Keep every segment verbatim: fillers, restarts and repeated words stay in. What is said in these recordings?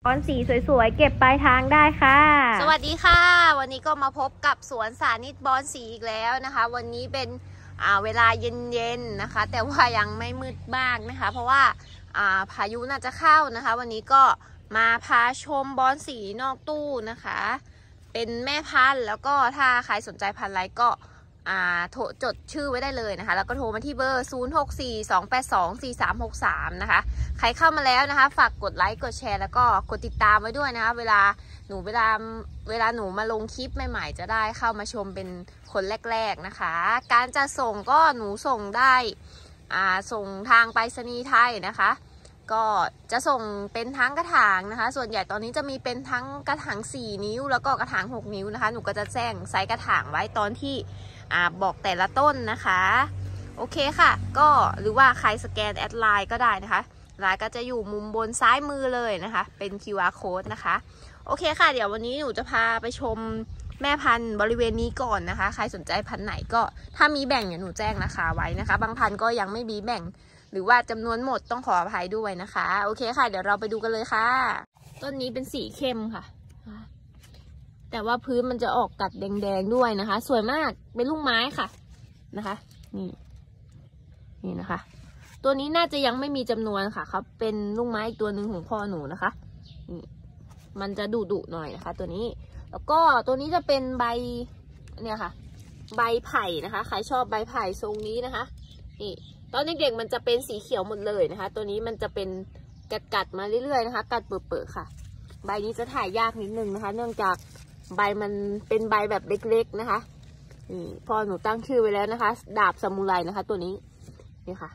บอนสีสวยๆเก็บปลายทางได้ค่ะสวัสดีค่ะวันนี้ก็มาพบกับสวนสานิตบอนสีอีกแล้วนะคะวันนี้เป็นอ่าเวลาเย็นๆนะคะแต่ว่ายังไม่มืดมากนะคะเพราะว่าอ่าพายุน่าจะเข้านะคะวันนี้ก็มาพาชมบอนสีนอกตู้นะคะเป็นแม่พันธุ์แล้วก็ถ้าใครสนใจพันธุ์อะไรก็อ่าโทรจดชื่อไว้ได้เลยนะคะแล้วก็โทรมาที่เบอร์ ศูนย์ หก สี่ สอง แปด สอง สี่ สาม หก สาม นะคะใครเข้ามาแล้วนะคะฝากกดไลค์กดแชร์แล้วก็กดติดตามไว้ด้วยนะคะเวลาหนูเวลาเวลาหนูมาลงคลิปใหม่ๆจะได้เข้ามาชมเป็นคนแรกๆนะคะการจะส่งก็หนูส่งได้อ่าส่งทางไปรษณีย์ไทยนะคะก็จะส่งเป็นทั้งกระถางนะคะส่วนใหญ่ตอนนี้จะมีเป็นทั้งกระถางสี่นิ้วแล้วก็กระถางหกนิ้วนะคะหนูก็จะแจ้งไซส์กระถางไว้ตอนที่อ่าบอกแต่ละต้นนะคะโอเคค่ะก็หรือว่าใครสแกนแอดไลน์ก็ได้นะคะไลน์ก็จะอยู่มุมบนซ้ายมือเลยนะคะเป็น คิว อาร์ Code นะคะโอเคค่ะเดี๋ยววันนี้หนูจะพาไปชมแม่พันธุ์บริเวณนี้ก่อนนะคะใครสนใจพันธุ์ไหนก็ถ้ามีแบ่งเดี๋ยวหนูแจ้งราคาไว้นะคะบางพันธุ์ก็ยังไม่มีแบ่งหรือว่าจำนวนหมดต้องขออภัยด้วยนะคะโอเคค่ะเดี๋ยวเราไปดูกันเลยค่ะต้นนี้เป็นสีเข้มค่ะแต่ว่าพื้นมันจะออกกัดแดงๆด้วยนะคะสวยมากเป็นลูกไม้ค่ะนะคะนี่นี่นะคะตัวนี้น่าจะยังไม่มีจำนวนค่ะเขาเป็นลูกไม้อีกตัวหนึ่งของพ่อหนูนะคะนี่มันจะดุดุหน่อยนะคะตัวนี้แล้วก็ตัวนี้จะเป็นใบเนี่ยค่ะใบไผ่นะคะใครชอบใบไผ่ทรงนี้นะคะนี่ตอนเด็กๆมันจะเป็นสีเขียวหมดเลยนะคะตัวนี้มันจะเป็นกัดๆมาเรื่อยๆนะคะกัดเปื่อยๆค่ะใบนี้จะถ่ายยากนิดนึงนะคะเนื่องจากใบมันเป็นใบแบบเล็กๆนะคะนี่พอหนูตั้งชื่อไว้แล้วนะคะดาบซามูไรนะคะตัวนี้นี่ค่ะ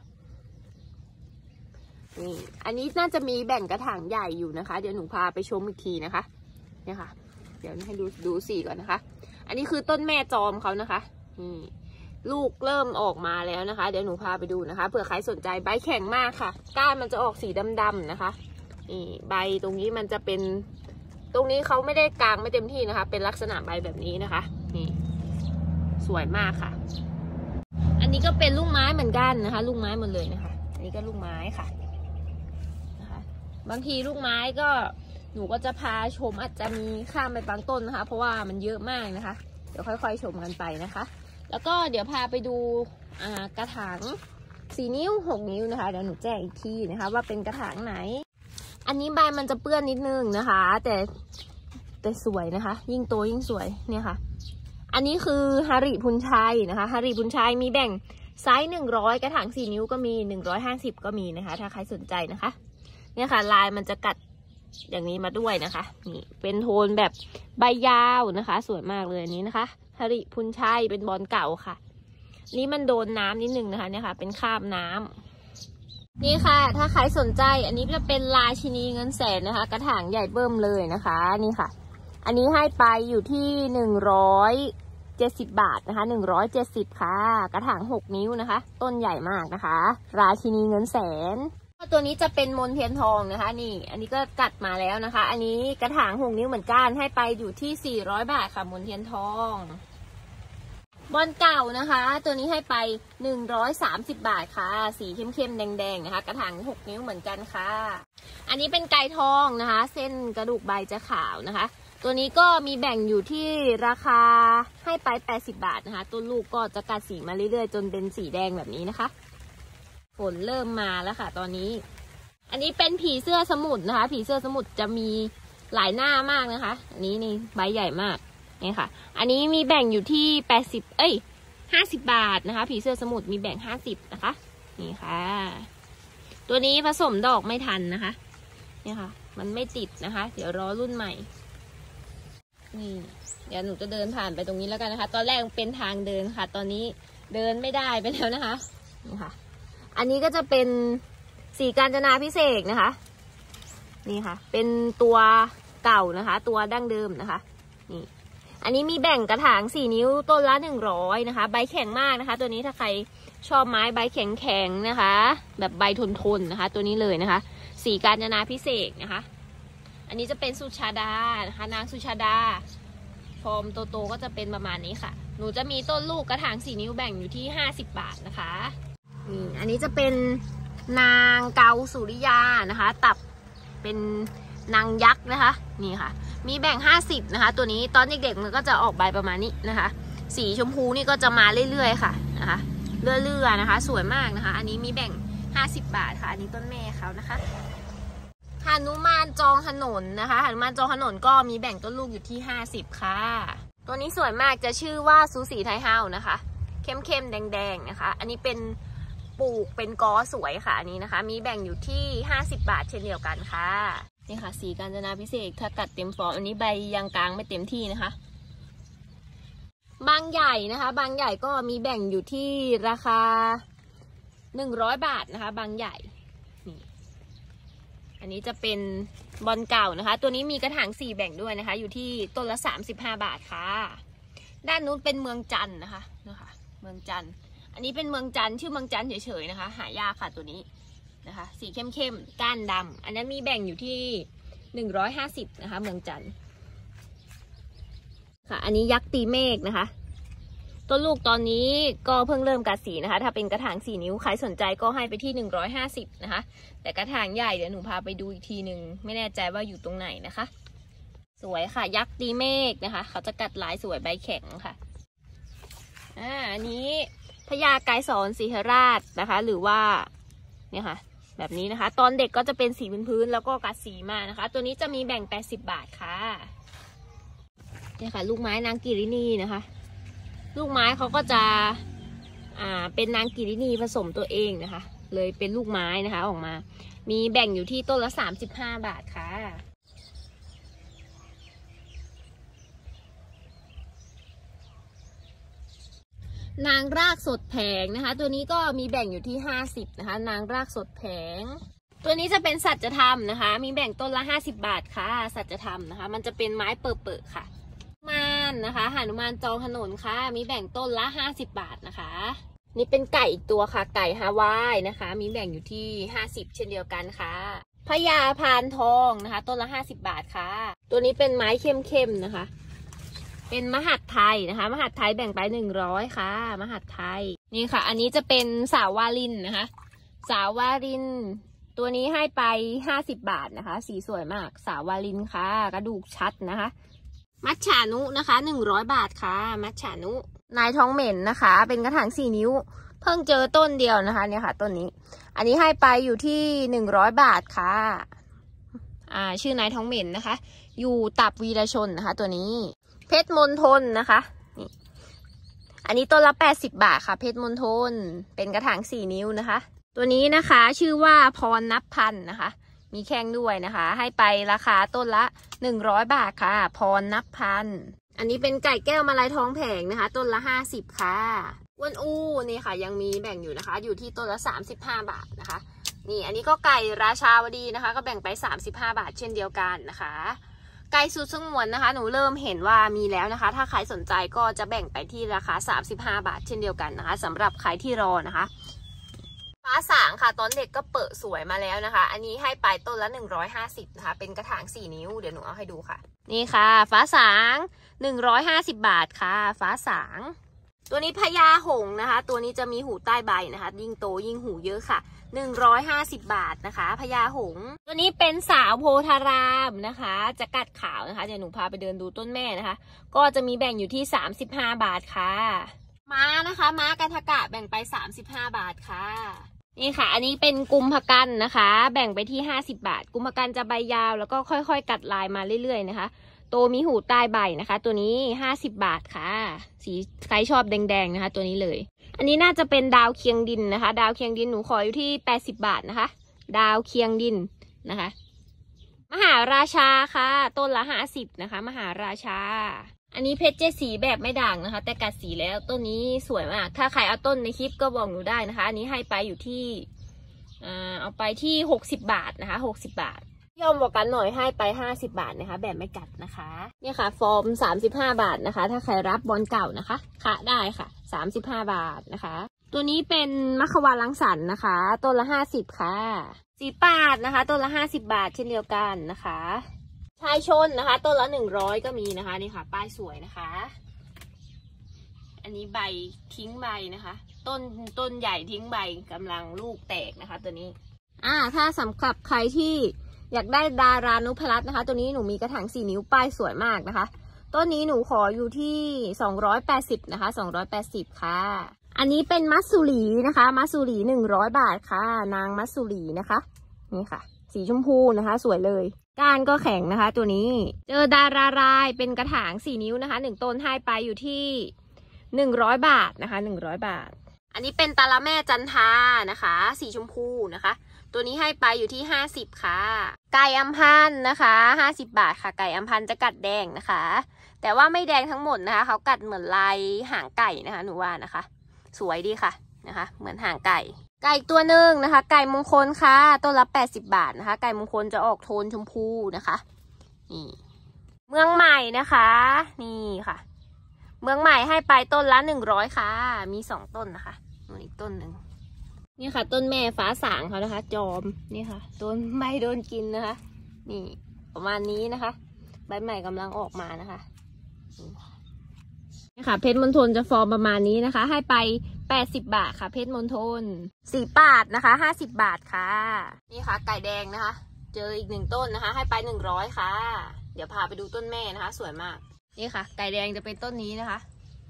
นี่อันนี้น่าจะมีแบ่งกระถางใหญ่อยู่นะคะเดี๋ยวหนูพาไปชมอีกทีนะคะเนี่ยค่ะเดี๋ยวให้ดูดูสีก่อนนะคะอันนี้คือต้นแม่จอมเขานะคะนี่ลูกเริ่มออกมาแล้วนะคะเดี๋ยวหนูพาไปดูนะคะเผื่อใครสนใจใบแข็งมากค่ะก้านมันจะออกสีดำๆนะคะนี่ใบตรงนี้มันจะเป็นตรงนี้เขาไม่ได้กางไม่เต็มที่นะคะเป็นลักษณะใบแบบนี้นะคะนี่สวยมากค่ะอันนี้ก็เป็นลูกไม้เหมือนกันนะคะลูกไม้หมดเลยนะคะอันนี้ก็ลูกไม้ค่ะนะคะบางทีลูกไม้ก็หนูก็จะพาชมอาจจะมีข้ามไปบางต้นนะคะเพราะว่ามันเยอะมากนะคะเดี๋ยวค่อยๆชมกันไปนะคะแล้วก็เดี๋ยวพาไปดูอ่ากระถางสี่นิ้วหกนิ้วนะคะเดี๋ยวหนูแจ้งอีกทีนะคะว่าเป็นกระถางไหนอันนี้ใบมันจะเปื้อนนิดนึงนะคะแต่แต่สวยนะคะยิ่งโตยิ่งสวยเนี่ยค่ะอันนี้คือฮาริพุนชัยนะคะฮาริพุนชัยมีแบ่งไซส์หนึ่งร้อยกระถางสี่นิ้วก็มีหนึ่งร้อยห้าสิบก็มีนะคะถ้าใครสนใจนะคะเนี่ยค่ะลายมันจะกัดอย่างนี้มาด้วยนะคะนี่เป็นโทนแบบใบยาวนะคะสวยมากเลยอันนี้นะคะฮาริพุนชัยเป็นบอลเก่าค่ะนี่มันโดนน้ำนิดนึงนะคะเนี่ยค่ะเป็นคราบน้ำนี่ค่ะถ้าใครสนใจอันนี้จะเป็นราชินีเงินแสนนะคะกระถางใหญ่เบิ่มเลยนะคะนี่ค่ะอันนี้ให้ไปอยู่ที่หนึ่งร้อยเจ็ดสิบบาทนะคะหนึ่งร้อยเจ็ดสิบค่ะกระถางหกนิ้วนะคะต้นใหญ่มากนะคะราชินีเงินแสนตัวนี้จะเป็นมนเทียนทองนะคะนี่อันนี้ก็กัดมาแล้วนะคะอันนี้กระถางหกนิ้วเหมือนกันให้ไปอยู่ที่สี่ร้อยบาทค่ะมนเทียนทองบอลเก่านะคะตัวนี้ให้ไปหนึ่งร้อยสามสิบบาทค่ะสีเข้มๆแดงๆนะคะกระถางหกนิ้วเหมือนกันค่ะอันนี้เป็นไก่ทองนะคะเส้นกระดูกใบจะขาวนะคะตัวนี้ก็มีแบ่งอยู่ที่ราคาให้ไปแปดสิบบาทนะคะต้นลูกก็จะกัดสีมาเรื่อยๆจนเป็นสีแดงแบบนี้นะคะฝนเริ่มมาแล้วค่ะตอนนี้อันนี้เป็นผีเสื้อสมุทรนะคะผีเสื้อสมุทรจะมีหลายหน้ามากนะคะอันนี้นี่ใบใหญ่มากนี่ค่ะอันนี้มีแบ่งอยู่ที่แปดสิบเอ้ยห้าสิบบาทนะคะผีเสื้อสมุทรมีแบ่งห้าสิบนะคะนี่ค่ะตัวนี้ผสมดอกไม่ทันนะคะนี่ค่ะมันไม่ติดนะคะเดี๋ยวรอรุ่นใหม่นี่เดี๋ยวหนูจะเดินผ่านไปตรงนี้แล้วกันนะคะตอนแรกเป็นทางเดินค่ะตอนนี้เดินไม่ได้ไปแล้วนะคะนี่ค่ะอันนี้ก็จะเป็นสีกาญจนาภิเษกนะคะนี่ค่ะเป็นตัวเก่านะคะตัวดั้งเดิมนะคะนี่อันนี้มีแบ่งกระถางสี่นิ้วต้นละหนึ่งร้อยนะคะใบแข็งมากนะคะตัวนี้ถ้าใครชอบไม้ใบแข็งๆนะคะแบบใบทนๆนะคะตัวนี้เลยนะคะสีกาญจนาภิเษกนะคะอันนี้จะเป็นสุชาดานะคะนางสุชาดาฟอร์มโตๆก็จะเป็นประมาณนี้ค่ะหนูจะมีต้นลูกกระถางสี่นิ้วแบ่งอยู่ที่ห้าสิบบาทนะคะนี่อันนี้จะเป็นนางเกาสุริยานะคะตับเป็นนางยักษ์นะคะนี่ค่ะมีแบ่งห้าสิบนะคะตัวนี้ตอนเด็กๆมันก็จะออกใบประมาณนี้นะคะสีชมพูนี่ก็จะมาเรื่อยๆค่ะนะคะเรื่อยๆนะคะสวยมากนะคะอันนี้มีแบ่งห้าสิบบาทค่ะอันนี้ต้นแม่เขานะคะหนุมานจองถนนนะคะหนุมานจองถนนก็มีแบ่งต้นลูกอยู่ที่ห้าสิบค่ะตัวนี้สวยมากจะชื่อว่าซูสีไทเฮานะคะเข้มๆแดงๆนะคะอันนี้เป็นปลูกเป็นกอสวยค่ะอันนี้นะคะมีแบ่งอยู่ที่ห้าสิบบาทเช่นเดียวกันค่ะนี่ค่ะสีกาญจนาพิเศษถ้ากัดเต็มฟอร์มอันนี้ใบยังกลางไม่เต็มที่นะคะบางใหญ่นะคะบางใหญ่ก็มีแบ่งอยู่ที่ราคาหนึ่งร้อยบาทนะคะบางใหญ่นี่อันนี้จะเป็นบอลเก่านะคะตัวนี้มีกระถางสี่แบ่งด้วยนะคะอยู่ที่ต้นละสามสิบห้าบาทค่ะด้านนู้นเป็นเมืองจันทร์นะคะนะคะเมืองจันทร์อันนี้เป็นเมืองจันทร์ชื่อเมืองจันทร์เฉยๆนะคะหายากค่ะตัวนี้นะคะสีเข้มๆก้านดำอันนั้นมีแบ่งอยู่ที่หนึ่งร้อยห้าสิบนะคะเมืองจันทร์ค่ะอันนี้ยักษ์ตีเมฆนะคะต้นลูกตอนนี้ก็เพิ่งเริ่มกัดสีนะคะถ้าเป็นกระถางสี่นิ้วใครสนใจก็ให้ไปที่หนึ่งร้อยห้าสิบนะคะแต่กระถางใหญ่เดี๋ยวหนูพาไปดูอีกทีหนึ่งไม่แน่ใจว่าอยู่ตรงไหนนะคะสวยค่ะยักษ์ตีเมฆนะคะเขาจะกัดลายสวยใบแข็งค่ะอ่าอันนี้พญาไกรสอนสีหราชนะคะหรือว่าเนี่ยค่ะแบบนี้นะคะตอนเด็กก็จะเป็นสีพื้นๆแล้วก็กัดสีมานะคะตัวนี้จะมีแบ่งแปดสิบบาทค่ะเนี่ยค่ะลูกไม้นางกิรินีนะคะลูกไม้เขาก็จะอ่าเป็นนางกิรินีผสมตัวเองนะคะเลยเป็นลูกไม้นะคะออกมามีแบ่งอยู่ที่ต้นละสามสิบห้าบาทค่ะนางรากสดแผงนะคะตัวนี้ก็มีแบ่งอยู่ที่ห้าสิบนะคะนางรากสดแผงตัวนี้จะเป็นสัจธรรมนะคะมีแบ่งต้นละห้าสิบบาทค่ะสัจธรรมนะคะมันจะเป็นไม้เปิดๆค่ะมานนะคะหนุมานจองถนนค่ะมีแบ่งต้นละห้าสิบบาทนะคะนี่เป็นไก่อีกตัวค่ะไก่ฮาวายนะคะมีแบ่งอยู่ที่ห้าสิบเช่นเดียวกันค่ะพญาพานทองนะคะต้นละห้าสิบบาทค่ะตัวนี้เป็นไม้เข้มๆนะคะเป็นมหัดไทยนะคะมหัดไทยแบ่งไปหนึ่งร้อยค่ะมหัดไทยนี่ค่ะอันนี้จะเป็นสาววาลินนะคะสาววาลินตัวนี้ให้ไปห้าสิบบาทนะคะสีสวยมากสาววาลินค่ะกระดูกชัดนะคะมัจฉานุนะคะหนึ่งร้อยบาทค่ะมัจฉานุนายท้องเหม็นนะคะเป็นกระถางสี่นิ้วเพิ่งเจอต้นเดียวนะคะเนี่ยค่ะต้นนี้อันนี้ให้ไปอยู่ที่หนึ่งร้อยบาทค่ะอ่าชื่อนายท้องเหม็นนะคะอยู่ตับวีรชนนะคะตัวนี้เพชรมณฑลนะคะนี่อันนี้ต้นละแปดสิบบาทค่ะเพชรมณฑลเป็นกระถางสี่นิ้วนะคะตัวนี้นะคะชื่อว่าพรนับพันนะคะมีแข้งด้วยนะคะให้ไปราคาต้นละหนึ่งร้อยบาทค่ะพรนับพันอันนี้เป็นไก่แก้วมาลายทองแผงนะคะต้นละห้าสิบค่ะอ้วนอู้นี่ค่ะยังมีแบ่งอยู่นะคะอยู่ที่ต้นละสามสิบห้าบาทนะคะนี่อันนี้ก็ไก่ราชาวดีนะคะก็แบ่งไปสามสิบห้าบาทเช่นเดียวกันนะคะไก่สุดสงวนนะคะหนูเริ่มเห็นว่ามีแล้วนะคะถ้าใครสนใจก็จะแบ่งไปที่ราคาสามสิบห้าบาทเช่นเดียวกันนะคะสำหรับใครที่รอนะคะฟ้าสางค่ะตอนเด็กก็เปิดสวยมาแล้วนะคะอันนี้ให้ไปต้นละหนึ่งร้อยห้าสิบนะคะเป็นกระถางสี่นิ้วเดี๋ยวหนูเอาให้ดูค่ะนี่ค่ะฟ้าสางหนึ่งร้อยห้าสิบบาทค่ะฟ้าสางตัวนี้พญาหงส์นะคะตัวนี้จะมีหูใต้ใบนะคะยิ่งโตยิ่งหูเยอะค่ะหนึ่งร้อยห้าสิบบาทนะคะพญาหงส์ตัวนี้เป็นสาวโพธารามนะคะจะกัดขาวนะคะเดี๋ยวหนูพาไปเดินดูต้นแม่นะคะก็จะมีแบ่งอยู่ที่สามสิบห้าบาทค่ะม้านะคะม้ากันทกะแบ่งไปสามสิบห้าบาทค่ะนี่ค่ะอันนี้เป็นกุมภกันนะคะแบ่งไปที่ห้าสิบบาทกุมภกันจะใบยาวแล้วก็ค่อยๆกัดลายมาเรื่อยๆนะคะโตมีหูใต้ใบนะคะตัวนี้ห้าสิบบาทค่ะสีใครชอบแดงๆนะคะตัวนี้เลยอันนี้น่าจะเป็นดาวเคียงดินนะคะดาวเคียงดินหนูขออยู่ที่แปดสิบบาทนะคะดาวเคียงดินนะคะมหาราชาค่ะต้นละห้าสิบนะคะมหาราชาอันนี้เพชรเจสีแบบไม่ด่างนะคะแต่กัดสีแล้วต้นนี้สวยมากถ้าใครเอาต้นในคลิปก็บอกหนูได้นะคะอันนี้ให้ไปอยู่ที่อ่าเอาไปที่หกสิบบาทนะคะหกสิบบาทยอมบอกกันหน่อยให้ไปห้าสิบบาทนะคะแบบไม่กัดนะคะเนี่ยค่ะฟอร์มสามสิบห้าบาทนะคะถ้าใครรับบอลเก่านะคะค่ะได้ค่ะสามสิบห้าบาทนะคะตัวนี้เป็นมัควานรังสรรค์นะคะต้นละห้าสิบค่ะสีปาดนะคะต้นละห้าสิบบาทเช่นเดียวกันนะคะชายชนนะคะต้นละหนึ่งร้อยก็มีนะคะนี่ค่ะป้ายสวยนะคะอันนี้ใบทิ้งใบนะคะต้นต้นใหญ่ทิ้งใบกำลังลูกแตกนะคะตัวนี้อ่าถ้าสำหรับใครที่อยากได้ดารานุพรัตน์นะคะตัวนี้หนูมีกระถางสี่นิ้วป้ายสวยมากนะคะต้นนี้หนูขออยู่ที่สองร้อยแปดสิบนะคะสองร้อยแปดสิบค่ะอันนี้เป็นมัสสุรีนะคะมัสสุรีหนึ่งร้อยบาทค่ะนางมัสสุรีนะคะนี่ค่ะสีชมพูนะคะสวยเลยก้านก็แข็งนะคะตัวนี้เจอดารารายเป็นกระถางสี่นิ้วนะคะหนึ่งต้นให้ไปอยู่ที่หนึ่งร้อยบาทนะคะหนึ่งร้อยบาทอันนี้เป็นตาละแม่จันทานะคะสีชมพูนะคะตัวนี้ให้ไปอยู่ที่ห้าสิบค่ะไก่อัมพันธ์นะคะห้าสิบบาทค่ะไก่อัมพันธ์จะกัดแดงนะคะแต่ว่าไม่แดงทั้งหมดนะคะเขากัดเหมือนลายหางไก่นะคะหนูว่านะคะสวยดีค่ะนะคะเหมือนหางไก่ไก่ตัวหนึ่งนะคะไก่มงคลค่ะต้นละแปดสิบบาทนะคะไก่มงคลจะออกโทนชมพูนะคะนี่เมืองใหม่นะคะนี่ค่ะเมืองใหม่ให้ไปต้นละหนึ่งร้อยค่ะมีสองต้นนะคะอีกต้นหนึ่งนี่ค่ะต้นแม่ฟ้าสางเขานะคะจอมนี่ค่ะต้นใบโดนกินนะคะนี่ประมาณนี้นะคะใบใหม่กำลังออกมานะคะนี่ค่ะเพชรมณฑลจะฟอร์มประมาณนี้นะคะให้ไปแปดสิบบาทค่ะเพชรมณฑลสีปาดนะคะห้าสิบบาทค่ะนี่ค่ะไก่แดงนะคะเจออีกหนึ่งต้นนะคะให้ไปหนึ่งร้อยค่ะเดี๋ยวพาไปดูต้นแม่นะคะสวยมากนี่ค่ะไก่แดงจะเป็นต้นนี้นะคะ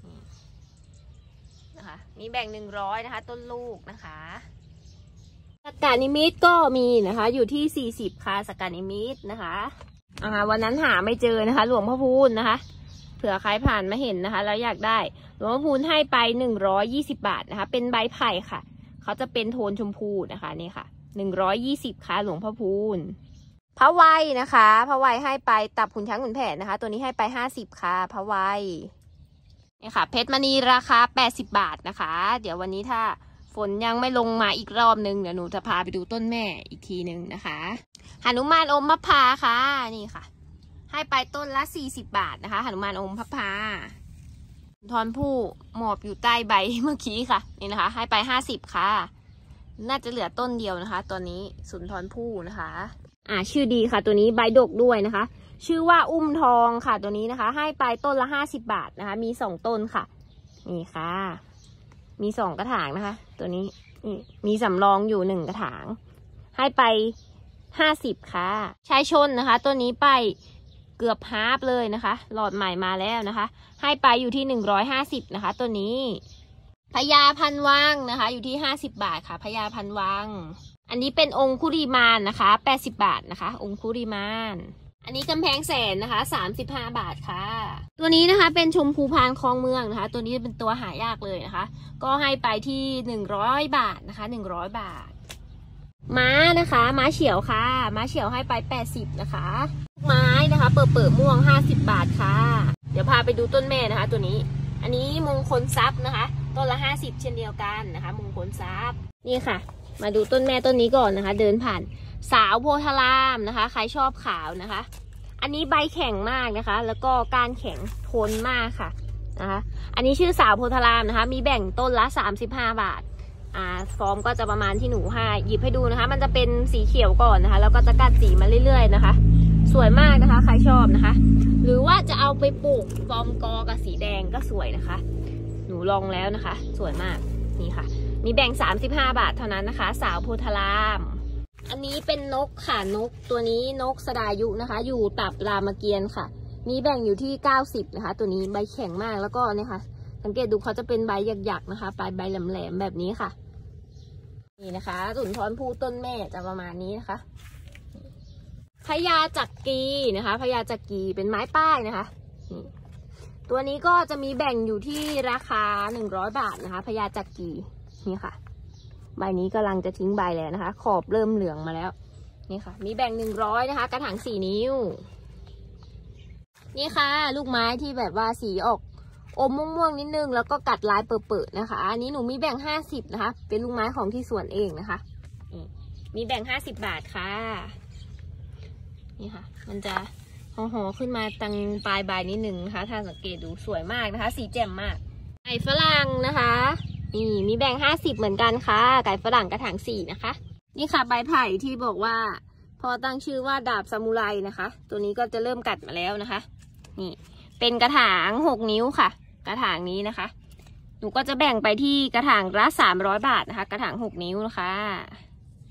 นะคะมีแบ่งหนึ่งร้อยนะคะต้นลูกนะคะสกัดนิมิตก็มีนะคะอยู่ที่สี่สิบค่ะสกัดนิมิตนะคะอ่าวันนั้นหาไม่เจอนะคะหลวงพ่อพูนนะคะเผื่อใครผ่านมาเห็นนะคะแล้วอยากได้หลวงพ่อพูนให้ไปหนึ่งร้อยยี่สิบบาทนะคะเป็นใบไผ่ค่ะเขาจะเป็นโทนชมพูนะคะนี่ค่ะหนึ่งร้อยยี่สิบค่ะหลวงพ่อพูนพระไวนะคะพระไวให้ไปตับขุนช้างขุนแผนนะคะตัวนี้ให้ไปห้าสิบค่ะพระไวนี่ค่ะเพชรมณีราคาแปดสิบบาทนะคะเดี๋ยววันนี้ถ้าฝนยังไม่ลงมาอีกรอบนึงเดี๋ยวหนูจะพาไปดูต้นแม่อีกทีนึงนะคะหนุมานอมพระพาค่ะนี่ค่ะให้ไปต้นละสี่สิบบาทนะคะหนุมานอมพระพาทอนผู้หมอบอยู่ใต้ใบเมื่อกี้ค่ะนี่นะคะให้ไปห้าสิบค่ะน่าจะเหลือต้นเดียวนะคะตัวนี้สุนทรภู่นะคะอ่าชื่อดีค่ะตัวนี้ใบดกด้วยนะคะชื่อว่าอุ้มทองค่ะตัวนี้นะคะให้ไปต้นละห้าสิบบาทนะคะมีสองต้นค่ะนี่ค่ะมีสองกระถางนะคะตัวนี้นี่มีสำรองอยู่หนึ่งกระถางให้ไปห้าสิบค่ะชายชนนะคะตัวนี้ไปเกือบฮาล์ฟเลยนะคะหลอดใหม่มาแล้วนะคะให้ไปอยู่ที่หนึ่งร้อยห้าสิบนะคะตัวนี้พญาพันวังนะคะอยู่ที่ห้าสิบบาทค่ะพญาพันวังอันนี้เป็นองคุริมานนะคะแปดสิบบาทนะคะองคุริมานอันนี้กำแพงแสนนะคะสามสิบห้าบาทค่ะตัวนี้นะคะเป็นชมพูพานคลองเมืองนะคะตัวนี้เป็นตัวหายากเลยนะคะก็ให้ไปที่หนึ่งร้อยบาทนะคะหนึ่งร้อยบาทม้านะคะม้าเฉียวค่ะม้าเฉียวให้ไปแปดสิบนะคะไม้นะคะเปิดเปิดม่วงห้าสิบบาทค่ะเดี๋ยวพาไปดูต้นแม่นะคะตัวนี้อันนี้มงคลทรัพย์นะคะต้นละห้าสิบเช่นเดียวกันนะคะมงคลทรัพย์นี่ค่ะมาดูต้นแม่ต้นนี้ก่อนนะคะเดินผ่านสาวโพธารามนะคะใครชอบขาวนะคะอันนี้ใบแข็งมากนะคะแล้วก็ก้านแข็งทนมากค่ะนะคะอันนี้ชื่อสาวโพธารามนะคะมีแบ่งต้นละสามสิบห้าบาทอ่าฟอร์มก็จะประมาณที่หนูให้หยิบให้ดูนะคะมันจะเป็นสีเขียวก่อนนะคะแล้วก็จะกัดสีมาเรื่อยๆนะคะสวยมากนะคะใครชอบนะคะหรือว่าจะเอาไปปลูกฟอร์มกอกับสีแดงก็สวยนะคะหนูลองแล้วนะคะสวยมากนี่ค่ะมีแบ่งสามสิบห้าบาทเท่านั้นนะคะสาวโพธารามอันนี้เป็นนกค่ะนกตัวนี้นกสดายุนะคะอยู่ตับรามเกียรติ์ค่ะมีแบ่งอยู่ที่เก้าสิบนะคะตัวนี้ใบแข็งมากแล้วก็เนี่ยค่ะสังเกตดูเขาจะเป็นใบหยักๆนะคะปลายใบแหลมๆแบบนี้ค่ะนี่นะคะสุนทรภู่ต้นแม่จะประมาณนี้นะคะพญาจักรีนะคะพญาจักรีเป็นไม้ป้ายนะคะตัวนี้ก็จะมีแบ่งอยู่ที่ราคาหนึ่งร้อยบาทนะคะพญาจักรีนี่ค่ะใบนี้กำลังจะทิ้งใบแล้วนะคะขอบเริ่มเหลืองมาแล้วนี่ค่ะมีแบ่งหนึ่งร้อยนะคะกระถางสี่นิ้วนี่ค่ะลูกไม้ที่แบบว่าสีออกอมม่วงๆนิดนึงแล้วก็กัดลายเปิดๆนะคะอันนี้หนูมีแบ่งห้าสิบนะคะเป็นลูกไม้ของที่สวนเองนะคะมีแบ่งห้าสิบบาทค่ะนี่ค่ะมันจะห่อๆขึ้นมาตังปลายใบนิดนึงนะคะถ้าสังเกตดูสวยมากนะคะสีแจ่มมากไก่ฝรั่งนะคะนี่มีแบ่งห้าสิบเหมือนกันค่ะไก่ฝรั่งกระถางสี่นะคะนี่ค่ะใบไผ่ที่บอกว่าพอตั้งชื่อว่าดาบซามูไรนะคะตัวนี้ก็จะเริ่มกัดมาแล้วนะคะนี่เป็นกระถางหกนิ้วค่ะกระถางนี้นะคะหนูก็จะแบ่งไปที่กระถางละสามร้อยบาทนะคะกระถางหกนิ้วนะคะ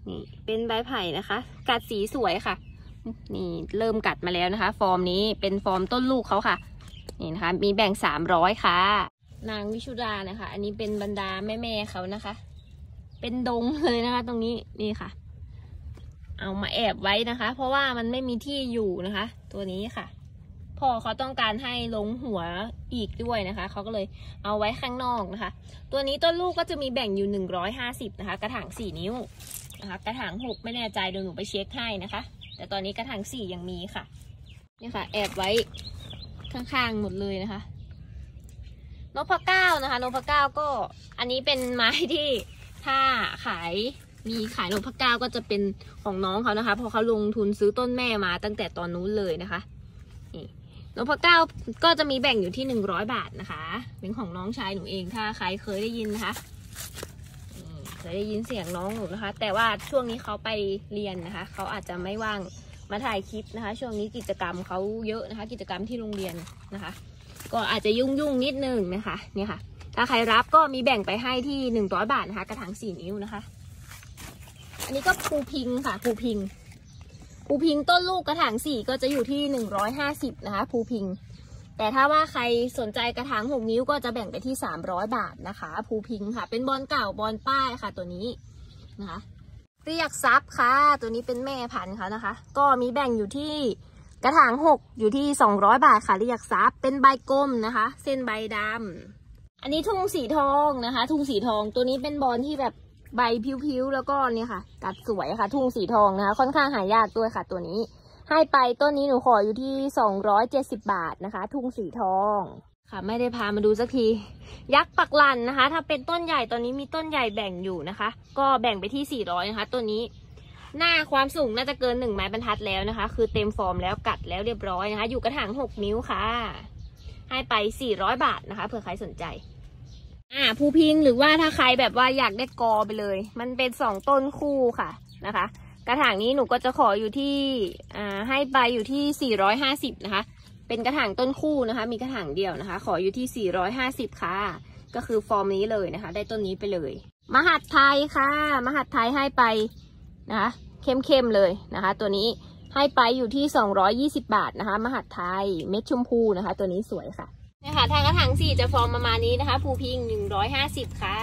นี่เป็นใบไผ่นะคะ กัดสีสวยค่ะนี่เริ่มกัดมาแล้วนะคะ ฟอร์มนี้เป็นฟอร์มต้นลูกเขาค่ะนี่นะคะมีแบ่งสามร้อยค่ะนางวิชุดานะคะอันนี้เป็นบรรดาแม่แม่เขานะคะ เป็นดงเลยนะคะ ตรงนี้นี่ค่ะเอามาแอบไว้นะคะ เพราะว่ามันไม่มีที่อยู่นะคะ ตัวนี้ค่ะพ่อเขาต้องการให้ลงหัวอีกด้วยนะคะเขาก็เลยเอาไว้ข้างนอกนะคะ ตัวนี้ต้นลูกก็จะมีแบ่งอยู่หนึ่งร้อยห้าสิบนะคะกระถางสี่นิ้วนะคะกระถางหกไม่แน่ใจเดี๋ยวหนูไปเช็คให้นะคะแต่ตอนนี้กระถางสี่ยังมีค่ะนี่ค่ะแอบไว้ข้างๆหมดเลยนะคะนพเก้านะคะนพเก้าก็อันนี้เป็นไม้ที่ถ้าขายมีขายนพเก้าก็จะเป็นของน้องเขานะคะเพราะเขาลงทุนซื้อต้นแม่มาตั้งแต่ตอนนู้นเลยนะคะนี่นพเก้าก็จะมีแบ่งอยู่ที่หนึ่งร้อยบาทนะคะเป็นของน้องชายหนูเองถ้าใครเคยได้ยินนะคะเคยได้ยินเสียงน้องหนูนะคะแต่ว่าช่วงนี้เขาไปเรียนนะคะเขาอาจจะไม่ว่างมาถ่ายคลิปนะคะช่วงนี้กิจกรรมเขาเยอะนะคะกิจกรรมที่โรงเรียนนะคะก็อาจจะยุ่งยุ่งนิดนึงนะคะเนี่ยค่ะถ้าใครรับก็มีแบ่งไปให้ที่หนึ่งร้อยบาทนะคะกระถางสี่นิ้วนะคะอันนี้ก็ภูพิงค่ะภูพิงภูพิงต้นลูกกระถางสี่ก็จะอยู่ที่หนึ่งร้อยห้าสิบนะคะภูพิงแต่ถ้าว่าใครสนใจกระถางหกนิ้วก็จะแบ่งไปที่สามร้อยบาทนะคะภูพิงค่ะเป็นบอลเก่าบอลป้ายค่ะตัวนี้นะคะเรียกซับค่ะตัวนี้เป็นแม่พันธุ์เขานะคะก็มีแบ่งอยู่ที่กระถางหกอยู่ที่สองร้อยบาทค่ะเรียกซับเป็นใบกลมนะคะเส้นใบดำอันนี้ทุ่งสีทองนะคะทุ่งสีทองตัวนี้เป็นบอลที่แบบใบพิ้วๆแล้วก็เนี่ยค่ะกัดสวยค่ะทุ่งสีทองนะคะค่อนข้างหายากด้วยค่ะตัวนี้ให้ไปต้นนี้หนูขออยู่ที่สองร้อยเจ็ดสิบบาทนะคะทุ่งสีทองค่ะไม่ได้พามาดูสักทียักษ์ปักลันนะคะถ้าเป็นต้นใหญ่ตอนนี้มีต้นใหญ่แบ่งอยู่นะคะก็แบ่งไปที่สี่ร้อยนะคะตัวนี้หน้าความสูงน่าจะเกินหนึ่งไม้บรรทัดแล้วนะคะคือเต็มฟอร์มแล้วกัดแล้วเรียบร้อยนะคะอยู่กระถางหกนิ้วค่ะให้ไปสี่ร้อยบาทนะคะเผื่อใครสนใจอ่าภูพิงหรือว่าถ้าใครแบบว่าอยากได้กอไปเลยมันเป็นสองต้นคู่ค่ะนะคะกระถางนี้หนูก็จะขออยู่ที่อ่าให้ไปอยู่ที่สี่ร้อยห้าสิบนะคะเป็นกระถางต้นคู่นะคะมีกระถางเดียวนะคะขออยู่ที่สี่ร้อยห้าสิบค่ะก็คือฟอร์มนี้เลยนะคะได้ต้นนี้ไปเลยมหัดไทยค่ะมหัดไทยให้ไปนะคะเข้มๆเลยนะคะตัวนี้ให้ไปอยู่ที่สองร้อยยี่สิบบาทนะคะมหัดไทยเม็ดชมพูนะคะตัวนี้สวยค่ะนะคะทางกระถางสี่จะฟอร์มประมาณนี้นะคะภูพิงหนึ่งร้อยห้าสิบค่ะ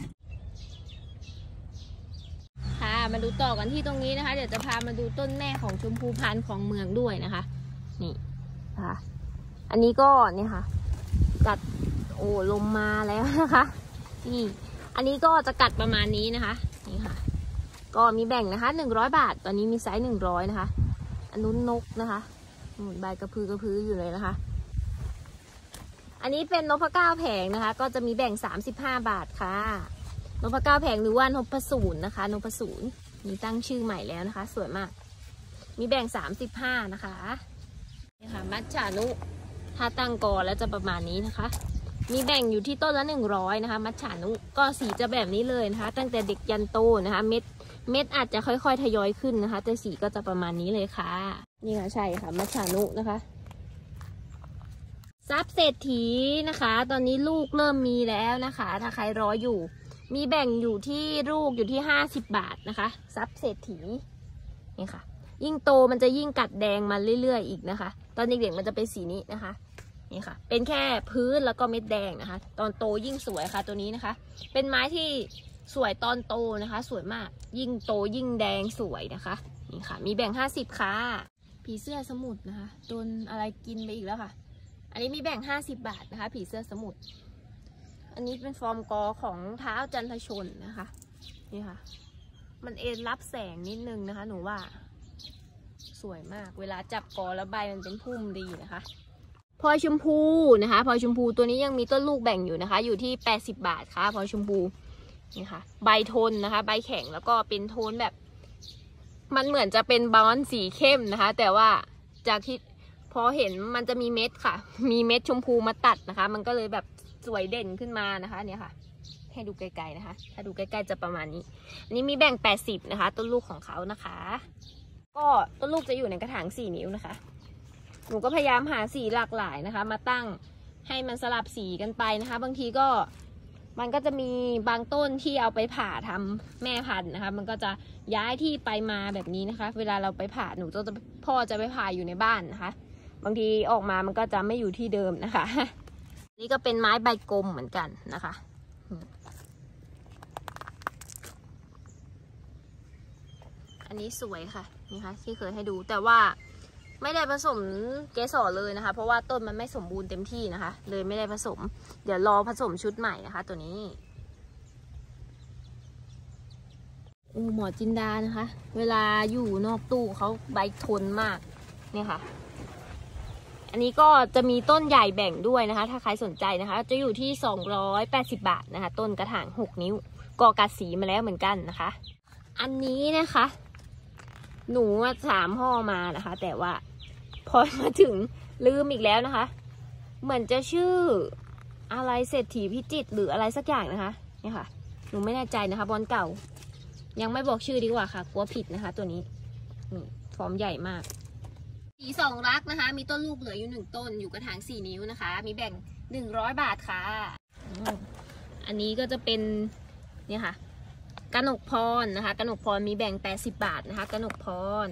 ค่ะมาดูต่อกันที่ตรงนี้นะคะเดี๋ยวจะพามาดูต้นแม่ของชมพูพันธุ์ของเมืองด้วยนะคะนี่นะคะอันนี้ก็เนี่ยค่ะกัดโอ้ลมมาแล้วนะคะนี่อันนี้ก็จะกัดประมาณนี้นะคะนี่ค่ะก็มีแบ่งนะคะหนึ่งร้อยบาทตอนนี้มีไซส์หนึ่งร้อยนะคะอันนู้นนกนะคะใบกระพือกระพืออยู่เลยนะคะอันนี้เป็นนพเก้าแผงนะคะก็จะมีแบ่งสามสิบห้าบาทค่ะนพเก้าแผงหรือว่านพศูนย์นะคะนพศูนย์มีตั้งชื่อใหม่แล้วนะคะสวยมากมีแบ่งสามสิบห้านะคะนี่ค่ะมัจฉานุถ้าตั้งกอแล้วจะประมาณนี้นะคะมีแบ่งอยู่ที่ต้นละหนึ่งร้อยนะคะมัจฉานุก็สีจะแบบนี้เลยนะคะตั้งแต่เด็กยันโตนะคะเม็ดเม็ดอาจจะค่อยๆทยอยขึ้นนะคะแต่สีก็จะประมาณนี้เลยค่ะนี่ค่ะใช่ค่ะมัจฉานุนะคะซับเศรษฐีนะคะตอนนี้ลูกเริ่มมีแล้วนะคะถ้าใครรออยู่มีแบ่งอยู่ที่ลูกอยู่ที่ห้าสิบบาทนะคะซับเศรษฐีนี่ค่ะยิ่งโตมันจะยิ่งกัดแดงมาเรื่อยๆอีกนะคะตอนเด็กๆมันจะเป็นสีนี้นะคะนี่ค่ะเป็นแค่พื้นแล้วก็เม็ดแดงนะคะตอนโตยิ่งสวยค่ะตัวนี้นะคะเป็นไม้ที่สวยตอนโตนะคะสวยมากยิ่งโตยิ่งแดงสวยนะคะนี่ค่ะมีแบ่งห้าสิบค่ะผีเสื้อสมุทรนะคะโดนอะไรกินไปอีกแล้วค่ะอันนี้มีแบ่งห้าสิบบาทนะคะผีเสื้อสมุทรอันนี้เป็นฟอร์มกอของเท้าจันทชนนะคะนี่ค่ะมันเอ็นรับแสงนิดนึงนะคะหนูว่าสวยมากเวลาจับกอแล้วใบมันเป็นพุ่มดีนะคะพลอยชมพูนะคะพลอยชมพูตัวนี้ยังมีต้นลูกแบ่งอยู่นะคะอยู่ที่แปดสิบบาทค่ะพลอยชมพูนี่ค่ะใบทนนะคะใบแข็งแล้วก็เป็นโทนแบบมันเหมือนจะเป็นบอลสีเข้มนะคะแต่ว่าจากที่พอเห็นมันจะมีเม็ดค่ะมีเม็ดชมพูมาตัดนะคะมันก็เลยแบบสวยเด่นขึ้นมานะคะเนี่ยค่ะให้ดูไกลๆนะคะถ้าดูใกล้ๆจะประมาณนี้อันนี้มีแบ่งแปดสิบนะคะต้นลูกของเขานะคะก็ต้นลูกจะอยู่ในกระถางสี่นิ้วนะคะหนูก็พยายามหาสีหลากหลายนะคะมาตั้งให้มันสลับสีกันไปนะคะบางทีก็มันก็จะมีบางต้นที่เอาไปผ่าทำแม่พันธุ์นะคะมันก็จะย้ายที่ไปมาแบบนี้นะคะเวลาเราไปผ่าหนูจะพ่อจะไปผ่าอยู่ในบ้านนะคะบางทีออกมามันก็จะไม่อยู่ที่เดิมนะคะนี่ก็เป็นไม้ใบกลมเหมือนกันนะคะอันนี้สวยค่ะนี่ค่ะที่เคยให้ดูแต่ว่าไม่ได้ผสมเกสรเลยนะคะเพราะว่าต้นมันไม่สมบูรณ์เต็มที่นะคะเลยไม่ได้ผสมเดี๋ยวรอผสมชุดใหม่นะคะตัวนี้อูหมอจินดานะคะเวลาอยู่นอกตู้เขาใบทนมากเนี่ยค่ะอันนี้ก็จะมีต้นใหญ่แบ่งด้วยนะคะถ้าใครสนใจนะคะจะอยู่ที่สองร้อยแปดสิบบาทนะคะต้นกระถางหกนิ้วก็กัดสีมาแล้วเหมือนกันนะคะอันนี้นะคะหนูสามห่อมานะคะแต่ว่าพอมาถึงลืมอีกแล้วนะคะเหมือนจะชื่ออะไรเศรษฐีพิจิตรหรืออะไรสักอย่างนะคะนี่ค่ะหนูไม่แน่ใจนะคะบอลเก่ายังไม่บอกชื่อดีกว่าค่ะกลัวผิดนะคะตัวนี้นี่ฟอร์มใหญ่มากสีสองรักนะคะมีต้นลูกเหลืออยู่หนึ่งต้นอยู่กระถางสี่นิ้วนะคะมีแบ่งหนึ่งร้อยบาทค่ะอันนี้ก็จะเป็นเนี่ยค่ะกนกพรนะคะกนกพรมีแบ่งแปดสิบบาทนะคะกนกพร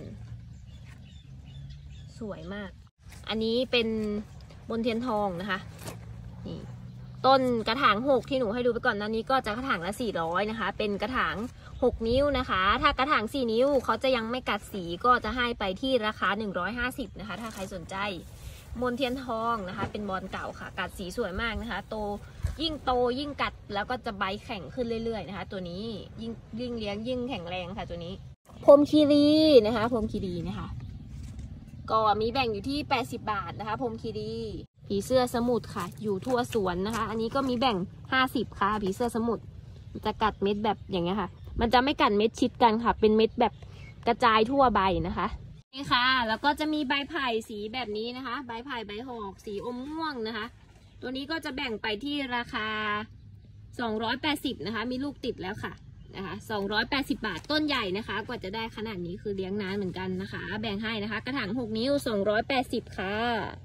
สวยมากอันนี้เป็นบนเทียนทองนะคะนี่ต้นกระถางหกที่หนูให้ดูไปก่อนหน้านี้ก็จะกระถางละสี่ร้อยนะคะเป็นกระถางหกนิ้วนะคะถ้ากระถางสี่นิ้วเขาจะยังไม่กัดสีก็จะให้ไปที่ราคาหนึ่งร้อยห้าสิบนะคะถ้าใครสนใจมนเทียนทองนะคะเป็นบอลเก่าค่ะกัดสีสวยมากนะคะโตยิ่งโตยิ่งกัดแล้วก็จะใบแข็งขึ้นเรื่อยๆนะคะตัวนี้ยิ่งยิ่งเลี้ยงยิ่งแข็งแรงค่ะตัวนี้พรหมคีรีนะคะพรหมคีรีนะคะก็มีแบ่งอยู่ที่แปดสิบบาทนะคะพรหมคีรีผีเสื้อสมุทรค่ะอยู่ทั่วสวนนะคะอันนี้ก็มีแบ่งห้าสิบค่ะผีเสื้อสมุทรจะกัดเม็ดแบบอย่างเงี้ยค่ะมันจะไม่กัดเม็ดชิดกันค่ะเป็นเม็ดแบบกระจายทั่วใบนะคะนี่ค่ะแล้วก็จะมีใบไผ่สีแบบนี้นะคะใบไผ่ใบหอกสีอมม่วงนะคะตัวนี้ก็จะแบ่งไปที่ราคาสองร้อยแปดสิบนะคะมีลูกติดแล้วค่ะนะคะสองร้อยแปดสิบบาทต้นใหญ่นะคะกว่าจะได้ขนาดนี้คือเลี้ยงนานเหมือนกันนะคะแบ่งให้นะคะกระถางหกนิ้วสองร้อยแปดสิบค่ะ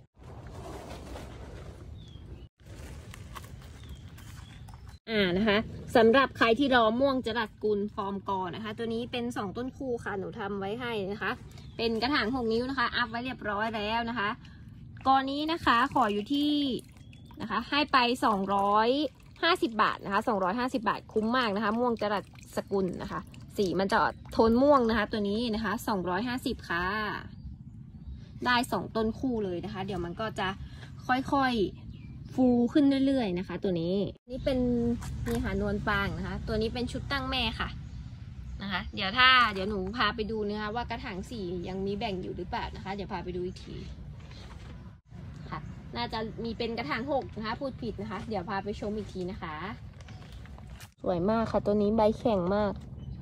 อ่านะคะสำหรับใครที่รอม่วงจรัสกุลฟอร์มกอนะคะตัวนี้เป็นสองต้นคู่ค่ะหนูทำไว้ให้นะคะเป็นกระถางหกนิ้วนะคะอัพไว้เรียบร้อยแล้วนะคะกอนี้นะคะขออยู่ที่นะคะให้ไปสองร้อยห้าสิบบาทนะคะสองร้อยห้าสิบบาทคุ้มมากนะคะม่วงจรัสกุลนะคะสีมันจะโทนม่วงนะคะตัวนี้นะคะสองร้อยห้าสิบค่ะได้สองต้นคู่เลยนะคะเดี๋ยวมันก็จะค่อยๆฟูขึ้นเรื่อยๆนะคะตัวนี้นี่เป็นนี่ค่ะนวลปางนะคะตัวนี้เป็นชุดตั้งแม่ค่ะนะคะเดี๋ยวถ้าเดี๋ยวหนูพาไปดูนะคะว่ากระถางสี่ยังมีแบ่งอยู่หรือเปล่านะคะเดี๋ยวพาไปดูอีกทีค่ะน่าจะมีเป็นกระถางหกนะคะพูดผิดนะคะเดี๋ยวพาไปชมอีกทีนะคะสวยมากค่ะตัวนี้ใบแข็งมาก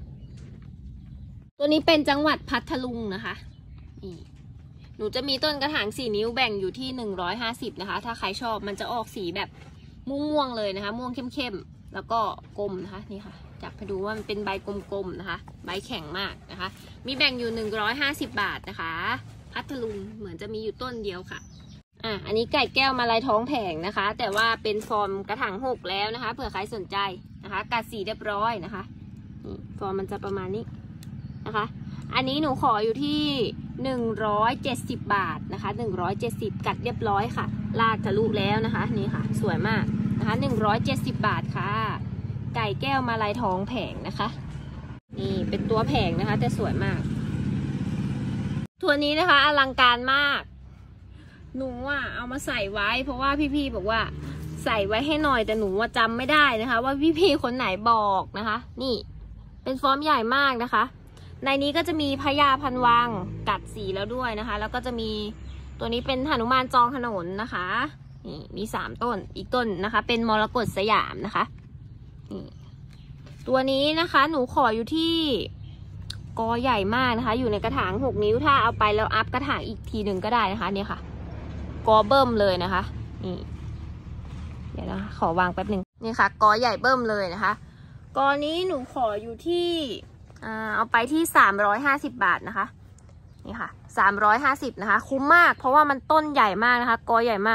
ตัวนี้เป็นจังหวัดพัทลุงนะคะนี่หนูจะมีต้นกระถางสี่นิ้วแบ่งอยู่ที่หนึ่งร้อยห้าสิบนะคะถ้าใครชอบมันจะออกสีแบบม่วงๆเลยนะคะม่วงเข้มๆแล้วก็กลมนะคะนี่ค่ะจับไปดูว่ามันเป็นใบกลมๆนะคะใบแข็งมากนะคะมีแบ่งอยู่หนึ่งร้อยห้าสิบบาทนะคะพัทลุงเหมือนจะมีอยู่ต้นเดียวค่ะอ่ะอันนี้ไก่แก้วมาลายท้องแผงนะคะแต่ว่าเป็นฟอร์มกระถางหกแล้วนะคะเผื่อใครสนใจนะคะกัดสีเรียบร้อยนะคะนี่ฟอร์มมันจะประมาณนี้นะคะอันนี้หนูขออยู่ที่หนึ่งร้อยเจ็ดสิบบาทนะคะหนึ่งร้อยเจ็ดสิบกัดเรียบร้อยค่ะลากทะลุแล้วนะคะนี่ค่ะสวยมากนะคะหนึ่งร้อยเจ็ดสิบบาทค่ะไก่แก้วมาลายท้องแผงนะคะนี่เป็นตัวแผงนะคะแต่สวยมากตัวนี้นะคะอลังการมากหนูอ่ะเอามาใส่ไว้เพราะว่าพี่ๆบอกว่าใส่ไว้ให้หน่อยแต่หนูว่าจำไม่ได้นะคะว่าพี่ๆคนไหนบอกนะคะนี่เป็นฟอร์มใหญ่มากนะคะในนี้ก็จะมีพญาพันวังกัดสีแล้วด้วยนะคะแล้วก็จะมีตัวนี้เป็นหนุมานจองถนนนะคะนี่มีสามต้นอีกต้นนะคะเป็นมรกตสยามนะคะนี่ตัวนี้นะคะหนูขออยู่ที่กอใหญ่มากนะคะอยู่ในกระถางหกนิ้วถ้าเอาไปแล้วอัพกระถางอีกทีหนึ่งก็ได้นะคะเนี่ยค่ะกอเบิ่มเลยนะคะนี่เดี๋ยวนะขอวางแป๊บหนึ่งนี่ค่ะกอใหญ่เบิ่มเลยนะคะกอนี้หนูขออยู่ที่อ่าเอาไปที่สามร้อยห้าสิบบาทนะคะนี่ค่ะสามร้อยห้าสิบนะคะคุ้มมากเพราะว่ามันต้นใหญ่มากนะคะกอใหญ่มาก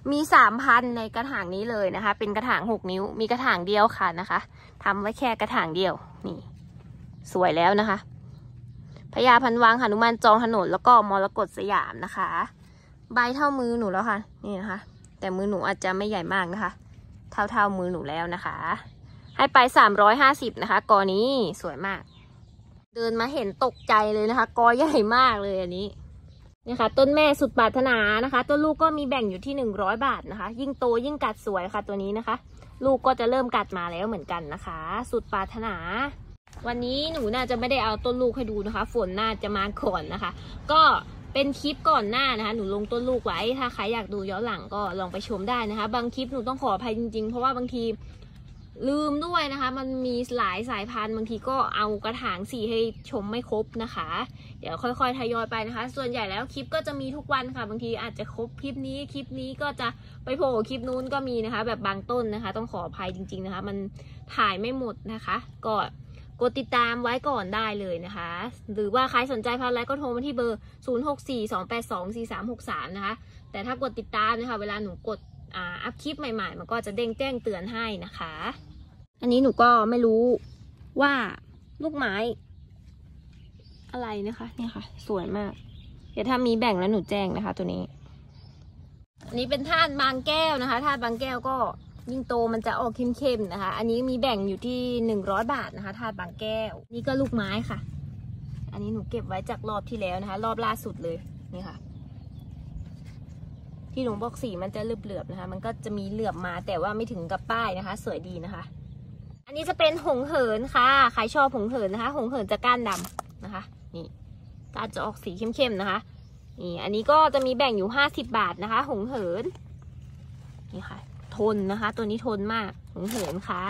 มีสามพันในกระถางนี้เลยนะคะ เป็นกระถางหกนิ้วมีกระถางเดียวค่ะนะคะทำไว้แค่กระถางเดียวนี่สวยแล้วนะคะพญาพันวางหนุมานจองถนนแล้วก็มรกตสยามนะคะใบเท่ามือหนูแล้วค่ะนี่นะคะแต่มือหนูอาจจะไม่ใหญ่มากนะคะเท่าเท่ามือหนูแล้วนะคะให้ไปสามร้อยห้าสิบนะคะกอนี้สวยมากเดินมาเห็นตกใจเลยนะคะกอใหญ่มากเลยอันนี้นี่ค่ะต้นแม่สุดปรารถนานะคะต้นลูกก็มีแบ่งอยู่ที่หนึ่งร้อยบาทนะคะยิ่งโตยิ่งกัดสวยค่ะตัวนี้นะคะลูกก็จะเริ่มกัดมาแล้วเหมือนกันนะคะสุดปรารถนาวันนี้หนูน่าจะไม่ได้เอาต้นลูกให้ดูนะคะฝนน่าจะมาก่อนนะคะก็เป็นคลิปก่อนหน้านะคะหนูลงต้นลูกไว้ถ้าใครอยากดูย้อนหลังก็ลองไปชมได้นะคะบางคลิปหนูต้องขออภัยจริงๆเพราะว่าบางทีลืมด้วยนะคะมันมีหลายสายพันธุ์บางทีก็เอากระถางสีให้ชมไม่ครบนะคะเดี๋ยวค่อยๆทยอยไปนะคะส่วนใหญ่แล้วคลิปก็จะมีทุกวันค่ะบางทีอาจจะครบคลิปนี้คลิปนี้ก็จะไปโผล่คลิปนู้นก็มีนะคะแบบบางต้นนะคะต้องขออภัยจริงๆนะคะมันถ่ายไม่หมดนะคะก็กดติดตามไว้ก่อนได้เลยนะคะหรือว่าใครสนใจพันธุ์อะไรก็โทรมาที่เบอร์ศูนย์ หก สี่ สอง แปด สอง สี่ สาม หก สามนะคะแต่ถ้ากดติดตามนะคะเวลาหนูกดอ่าอัพคลิปใหม่ๆมันก็จะเด้งแจ้งเตือนให้นะคะอันนี้หนูก็ไม่รู้ว่าลูกไม้อะไรนะคะเนี่ยค่ะสวยมากเดี๋ยวถ้ามีแบ่งแล้วหนูแจ้งนะคะตัวนี้อันนี้เป็นธาตุบางแก้วนะคะธาตุบางแก้วก็ยิ่งโตมันจะออกเข้มๆนะคะอันนี้มีแบ่งอยู่ที่หนึ่งร้อยบาทนะคะธาตุบางแก้วนี่ก็ลูกไม้ค่ะอันนี้หนูเก็บไว้จากรอบที่แล้วนะคะรอบล่าสุดเลยนี่ค่ะที่หนูบอกสีมันจะเหลือบๆนะคะมันก็จะมีเหลือบมาแต่ว่าไม่ถึงกับป้ายนะคะสวยดีนะคะอันนี้จะเป็นหงเหินค่ะใครชอบหงเหินนะคะหงเหินจะก้านดำนะคะนี่ก้านจะออกสีเข้มๆนะคะนี่อันนี้ก็จะมีแบ่งอยู่ห้าสิบบาทนะคะหงเหินนี่ค่ะทนนะคะตัวนี้ทนมากหงเหินค่ะ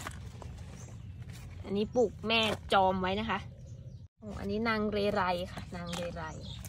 อันนี้ปลูกแม่จอมไว้นะคะอันนี้นางเรไรค่ะนางเรไร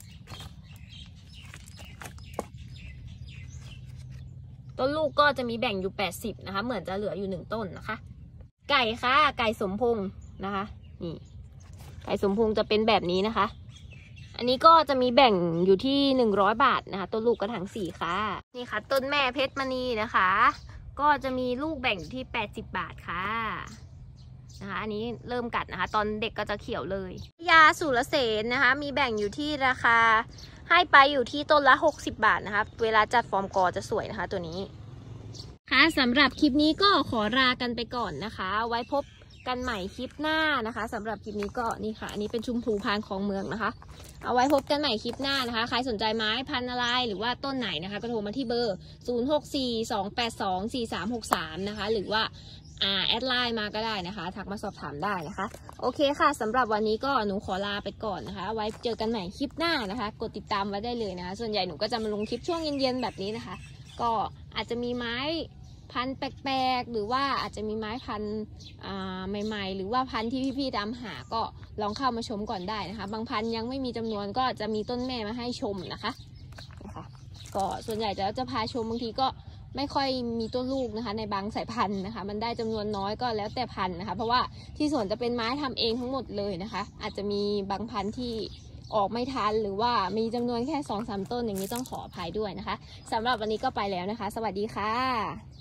ต้นลูกก็จะมีแบ่งอยู่แปดสิบนะคะเหมือนจะเหลืออยู่หนึ่งต้นนะคะไก่ค่ะไก่สมพงษ์นะคะนี่ไก่สมพงษ์จะเป็นแบบนี้นะคะอันนี้ก็จะมีแบ่งอยู่ที่หนึ่งร้อยบาทนะคะต้นลูกกระถางสี่ค่ะนี่ค่ะต้นแม่เพชรมณีนะคะก็จะมีลูกแบ่งอยู่ที่แปดสิบบาทค่ะนะคะอันนี้เริ่มกัดนะคะตอนเด็กก็จะเขียวเลยยาสุรเสนนะคะมีแบ่งอยู่ที่ราคาให้ไปอยู่ที่ต้นละหกสิบบาทนะคะเวลาจัดฟอร์มกอจะสวยนะคะตัวนี้ค่ะสำหรับคลิปนี้ก็ขอลากันไปก่อนนะคะไว้พบกันใหม่คลิปหน้านะคะสำหรับคลิปนี้ก็นี่ค่ะอันนี้เป็นชุมพูพานของเมืองนะคะเอาไว้พบกันใหม่คลิปหน้านะคะใครสนใจไม้พันธุ์อะไรหรือว่าต้นไหนนะคะก็โทรมาที่เบอร์ศูนย์ หก สี่ สอง แปด สอง สี่ สาม หก สามนะคะหรือว่าอ่าแอดไลน์มาก็ได้นะคะทักมาสอบถามได้นะคะโอเคค่ะสำหรับวันนี้ก็หนูขอลาไปก่อนนะคะไว้เจอกันใหม่คลิปหน้านะคะกดติดตามไว้ได้เลยนะคะส่วนใหญ่หนูก็จะมาลงคลิปช่วงเย็นๆแบบนี้นะคะก็อาจจะมีไม้พันธุ์แปลกๆหรือว่าอาจจะมีไม้พันธุ์ใหม่ๆหรือว่าพันธุ์ที่พี่ๆตามหาก็ลองเข้ามาชมก่อนได้นะคะบางพันธุ์ยังไม่มีจำนวนก็จะมีต้นแม่มาให้ชมนะคะนะคะก็ส่วนใหญ่แล้วจะพาชมบางทีก็ไม่ค่อยมีต้นลูกนะคะในบางสายพันธุ์นะคะมันได้จำนวนน้อยก็แล้วแต่พันธุ์นะคะเพราะว่าที่สวนจะเป็นไม้ทำเองทั้งหมดเลยนะคะอาจจะมีบางพันธุ์ที่ออกไม่ทันหรือว่ามีจำนวนแค่สองสามต้นอย่างนี้ต้องขออภัยด้วยนะคะสำหรับวันนี้ก็ไปแล้วนะคะสวัสดีค่ะ